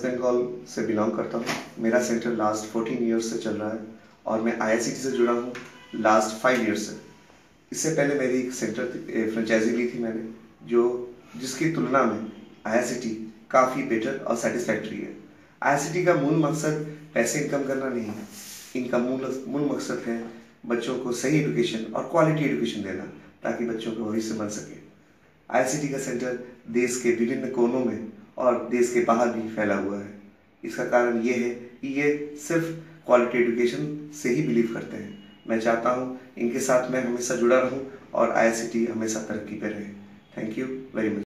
Waste Bengal से belong करता हूँ। मेरा सेंटर लास्ट 14 ईयर्स से चल रहा है और मैं IICT से जुड़ा हूँ लास्ट 5 ईयर्स से। इससे पहले मेरी एक सेंटर फ्रेंचाइजी ली थी मैंने, जिसकी तुलना में IICT काफ़ी बेटर और सेटिस्फैक्ट्री है। IICT का मूल मकसद पैसे इनकम करना नहीं है। इनका मूल मकसद है बच्चों को सही एजुकेशन और क्वालिटी एजुकेशन देना, ताकि बच्चों का भविष्य बन सके। IICT का सेंटर देश के विभिन्न कोनों में और देश के बाहर भी फैला हुआ है। इसका कारण ये है कि ये सिर्फ क्वालिटी एजुकेशन से ही बिलीव करते हैं। मैं चाहता हूँ इनके साथ मैं हमेशा जुड़ा रहूँ और IICT हमेशा तरक्की पे रहे। Thank you very much.